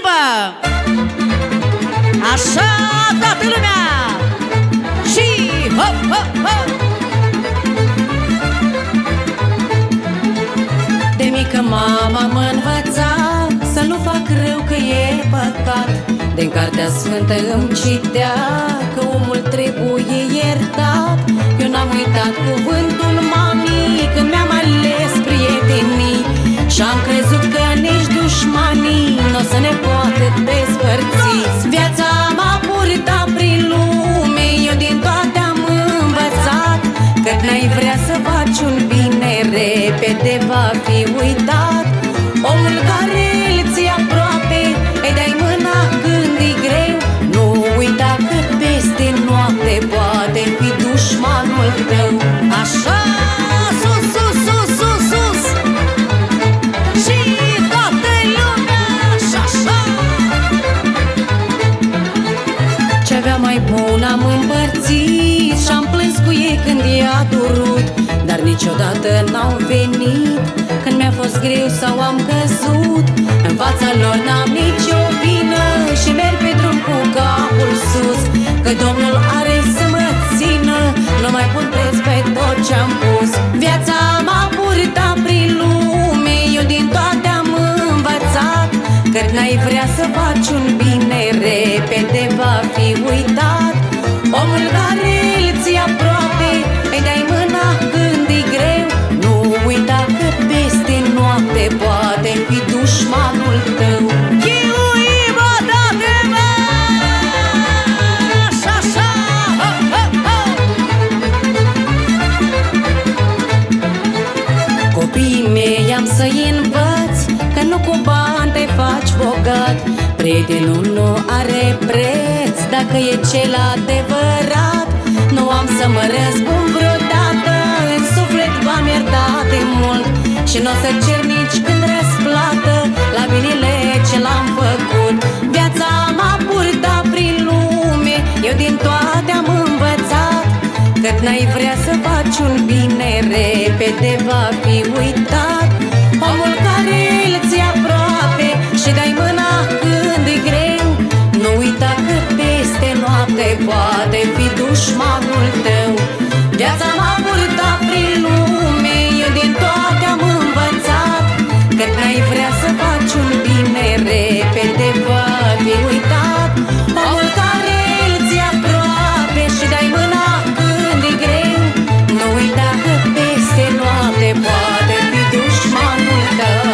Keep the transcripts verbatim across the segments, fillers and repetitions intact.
după. Așa, toată lumea. Și hop, hop, hop. De mică mama mă învăța să nu fac rău, că e păcat. Din Cartea Sfântă îmi citea că omul trebuie iertat. Eu n-am uitat cuvântul mamii când mi-am ales prietenii și-am crezut că nici dușmanii n-o să ne poată despărți. Viața m-a purtat prin lume, eu din toate am învățat că n-ai vrea să faci un bine, repede va fi uitat. Omul care îl ții aproape, îi dai mâna când e greu. Nu uita că peste noapte poate fi dușmanul tău. Așa, sus, sus, sus, sus, sus. Și toată lumea și așa. Ce avea mai bun am împărțit și-am plâns cu ei când i-a durut, dar niciodată n-au venit când mi-a fost greu sau am căzut. În fața lor n-am nicio vină și merg pe drum cu capul sus, că Domnul are să mă țină, nu mai pun preț pe tot ce-am pus. Viața m-a purtat prin lume, eu din toate am învățat că n-ai vrea să faci un bine, repede va fi uitat. Omul care îl ții aproape, îi dai mâna când e greu. Nu uita că peste noapte poate fi dușmanul tău. Chiuim-o, date-mă! Așa, ho, ho, ho! Copiii mei am să-i învăț că nu cu bani te faci bogat. Prietenul nu are preț dacă e cel adevărat. Nu am să mă răzbun vreodată, în suflet v-am iertat de mult și n-o să cer nici când răsplată la binele ce l-am făcut. Viața m-a purtat prin lume, eu din toate am învățat că n-ai vrea să faci un bine, repede va fi uitat. Omul care îl ții aproape și dai mâna când e greu, nu uita că peste noapte poate fi dușmanul tău. Viața m-a purtat prin lume, eu din toate am învățat că n-ai vrea să faci un bine, repede va fi uitat. Omul care îl ții aproape și dai mâna când e greu, nu uita că peste noapte poate fi dușmanul tău.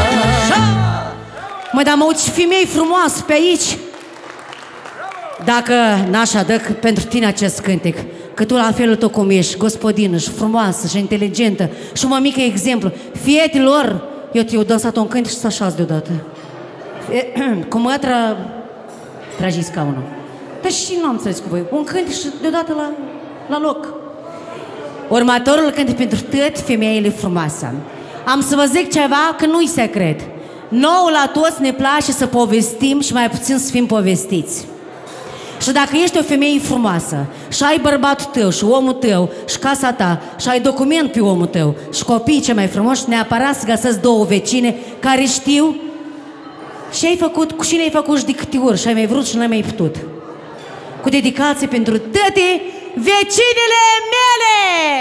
Măi, dar mă uiți femei frumoasă pe aici. Dacă n-aș adăc pentru tine acest cântec, că tu la felul tău cum ești, gospodină și frumoasă și inteligentă și un mic exemplu fietilor, eu te-o dansat un cântec și să așați deodată. Cu mătra tragi scaunul. Dar și nu am înțeles cu voi. Un cântec și deodată la, la loc. Următorul cântec pentru toate femeile frumoase. Am să vă zic ceva că nu-i secret. Nouă la toți ne place să povestim și mai puțin să fim povestiți. Și dacă ești o femeie frumoasă și ai bărbatul tău și omul tău și casa ta și ai document pe omul tău și copiii cei mai frumoși, neapărat să găsesc două vecine care știu și ai făcut, cu cine ai făcut și de câte ori și ai mai vrut și n-ai mai putut. Cu dedicație pentru toate vecinile mele!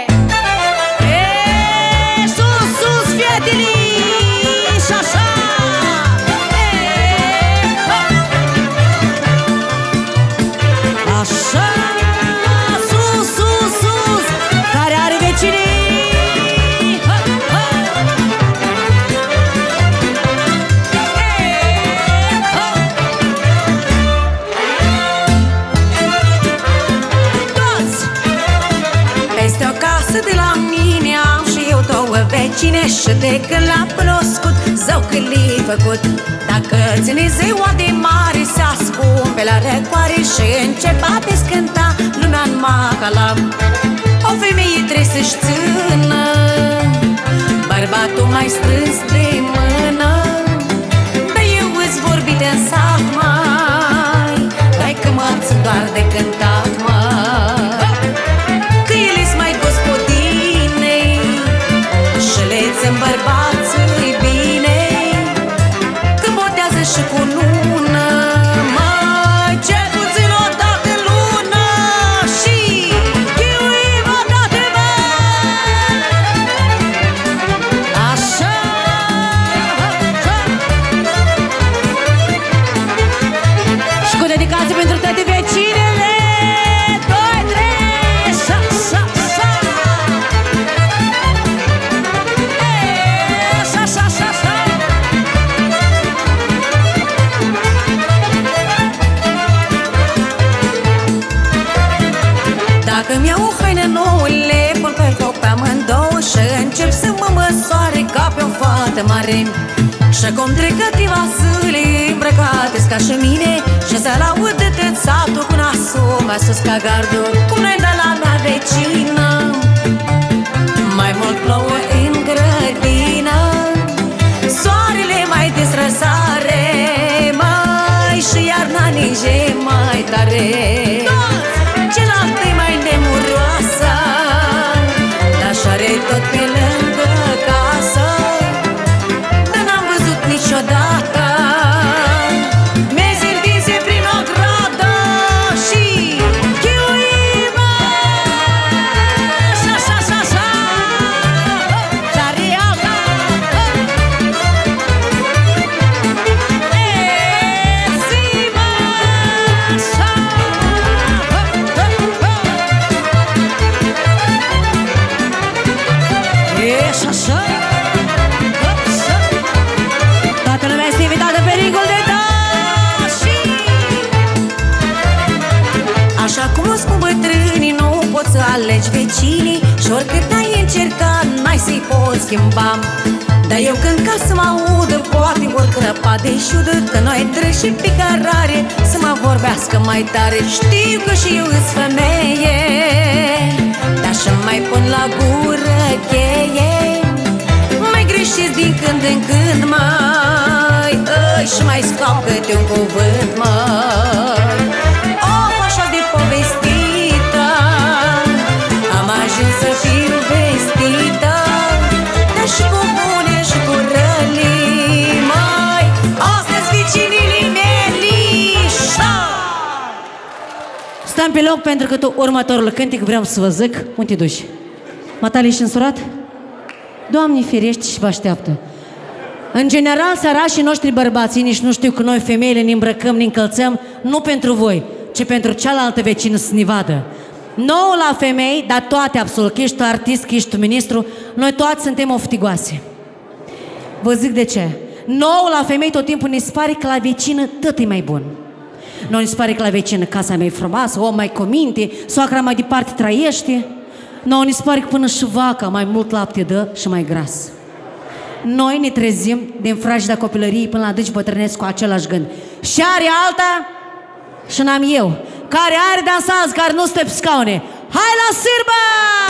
E, sus, sus, fietenii! Și așa! Așa, sus, sus, sus, care are vecinii? Ha, ha. E, ha. Toți! Peste o casă de la mine am și eu două vecine și de când l-am cunoscut, zău că li-i făcut. Dacă ține ziua de mare, se ascund pe la răcoare și încep a descânta lumea în macalam. O femeie trebuie să-și țină bărbatul mai strâns de mână. Dar eu îți vorbit în sat, mai dai că mă țin doar de cântat, mai că ele-s mai gospodine și le țin bărbații bine, că botează și cu nună foarte mare. Și acum trec câteva zile îmbrăcate ca și mine, și să laud de tot satul cu nasul mai sus ca gardul, cum ne dă la mea vecină. Mai mult plouă în grădină, soarele mai des răsare, mai și iarna ninge mai tare. Celălalt e mai nemuroasă, dar și-are tot pe lângă casă, dar n-am văzut niciodată mezi întinse prin o gradă și chiuimă. Așa, așa, așa, așa, și-are alta. E, zi-mă, așa. E, și așa. Toată lumea este invitată pe ringul de dași. Așa cum o spun bătrânii, nu poți să alegi vecinii, și oricât ai încercat, n-ai să-i poți schimba. Dar eu când ca să mă audă, poate vor crăpa de șudă, că noi trec și picarare, să mă vorbească mai tare. Știu că și eu îs femeie, dar și mai pun la gură cheie, mai greșesc din când în când, mai îi, și mai scap câte un cuvânt, mai of, așa de povestită, am ajuns să fiu vestită, dar și cu bune și cu rălii, mai astăzi vecinii melișa. Stăm pe loc pentru că tu următorul cântec vreau să vă zic. Unde te duci? Matale, ești însurat? Doamne ferește și vă așteaptă. În general, sărașii noștri bărbații nici nu știu că noi femeile ne îmbrăcăm, ne încălțăm, nu pentru voi, ci pentru cealaltă vecină să ne vadă. Nouă la femei, dar toate absolut, că ești tu artist, că ești tu ministru, noi toți suntem oftigoase. Vă zic de ce. Nouă la femei tot timpul ne se pare că la vecină tot e mai bun. Noi ne se pare că la vecină casa e mai frumoasă, om mai cominte, soacra mai departe trăiește. Noi ne se pare că până și vaca mai mult lapte dă și mai gras. Noi ne trezim din fragida copilăriei până la deci bătrânesc cu același gând. Și are alta și n-am eu, care are dansați, care nu stă pe scaune. Hai la sârbă!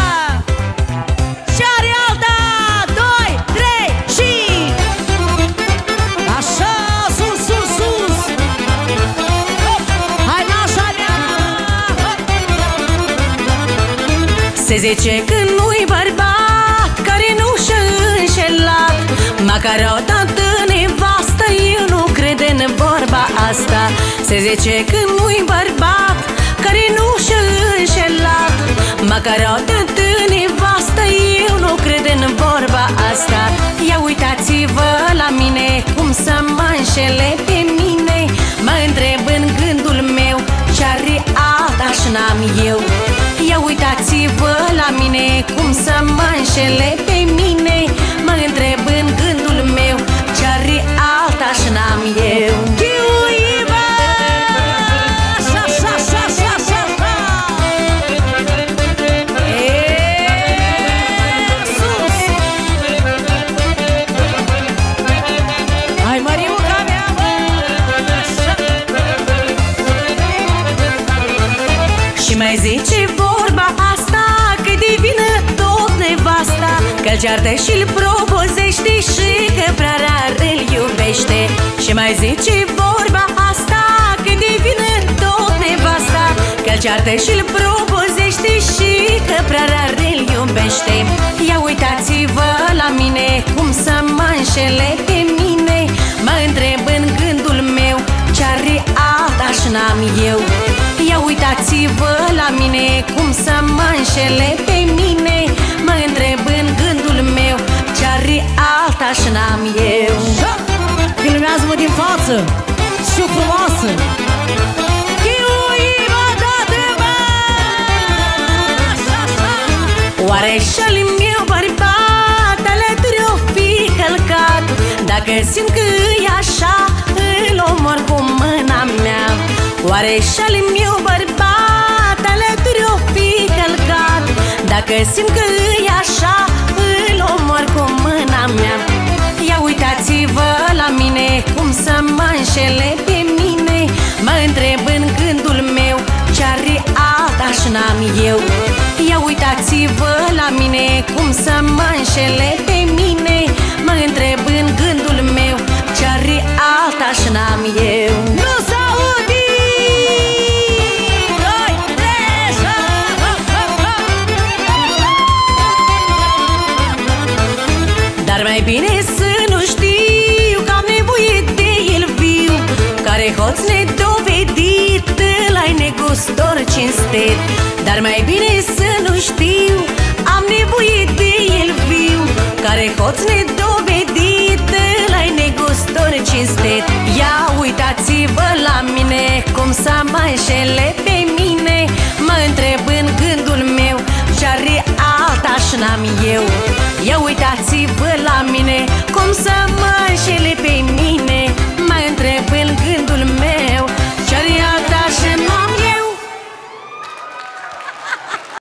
Și are alta! Doi, trei și... Așa, sus, sus, sus! Hai, nașa mea! Se zice că nu-i bărbat care nu și-a înșelat, măcar o dată nevastă, eu nu cred în vorba asta. Se zice că nu-i bărbat care nu și-a înșelat, măcar o dată nevastă, eu nu cred în vorba asta. Ia uitați-vă la mine, cum să mă înșele pe mine, mă întreb în gândul meu ce-are alta și n-am eu. Ia uitați-vă la mine, cum să mă înșele pe mine, mă întreb în gândul meu ce-are alta și n-am eu. Chiuiva! Așa, așa, așa, așa, așa, așa. E, sus! Hai, Măriuca mea, bă! Așa. Și mai zice vorba asta, că divină tot nevasta, că-l ceartă și-l propozește și că prea rar îl iubește. Și mai zice vorba asta, că divină tot nevasta, că-l ceartă și-l propozește și că prea rar îl iubește. Ia uitați-vă la mine, cum să mă înșele pe mine, mă întreb în gândul meu ce-are alta și n-am eu. Ia uitați-vă la mine, cum să mă înșele pe mine, mă întreb în gândul meu ce-are alta și n-am eu. Filmează-mă din față, și frumoasă. Oare și-al meu bărbat alături o fi călcat, dacă simt că e așa, îl omor cu mâna mea. Oare și-al meu bărbat alături o fi călcat, dacă simt că e așa, îl omor cu mâna mea. Ia uitați-vă la mine, cum să mă înșele pe mine. Mă întreb în gândul meu, ce-are alta și n-am eu. Ia uitați-vă la mine, cum să mă înșele pe mine. Mă întreb în gândul meu, ce-are alta și n-am eu. Nu s-aude! Doi, trei, hop, hop, hop. Dar mai bine să nu știu că am nevoie de el viu, care hoț nedovedit, ăla-i negustor cinstit. Dar mai bine să nu știu, am nevoie de el viu, care hoț nedovedit, ăla-i negustor cinstit. Ia uitați-vă la mine, cum să mă înșele pe mine. Mă întreb în gândul meu, ce-are alta și n-am eu.